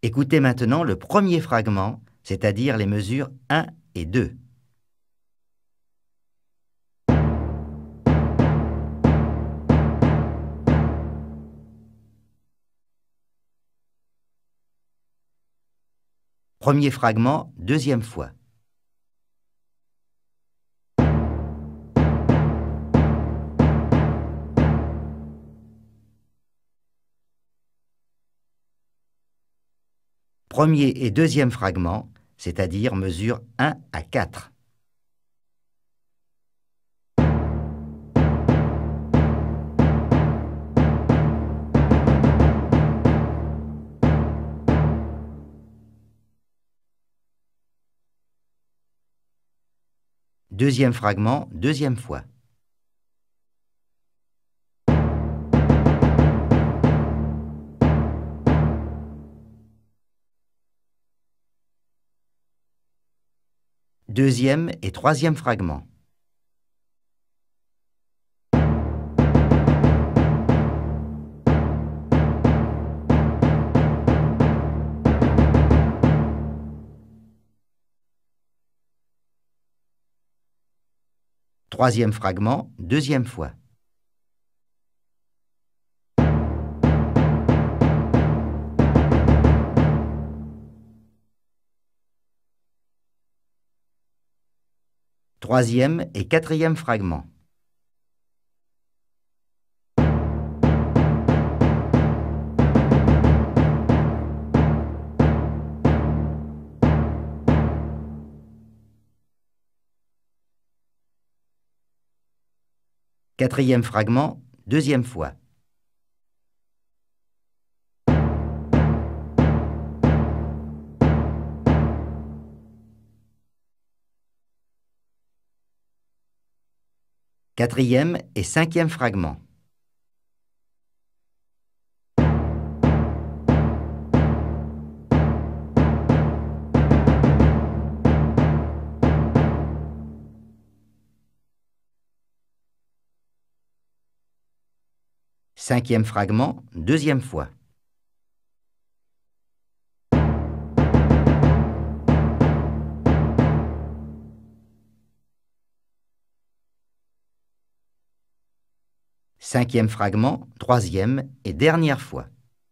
Écoutez maintenant le premier fragment, c'est-à-dire les mesures 1 et 2. Premier fragment, deuxième fois. Premier et deuxième fragment, c'est-à-dire mesures 1 à 4. Deuxième fragment, deuxième fois. Deuxième et troisième fragment. Troisième fragment, deuxième fois. Troisième et quatrième fragment. Quatrième fragment, deuxième fois. Quatrième et cinquième fragment. Cinquième fragment, deuxième fois. Cinquième fragment, troisième et dernière fois.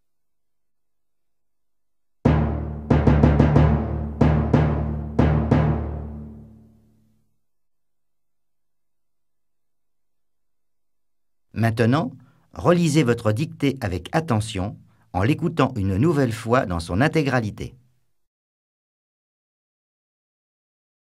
Maintenant, relisez votre dictée avec attention en l'écoutant une nouvelle fois dans son intégralité.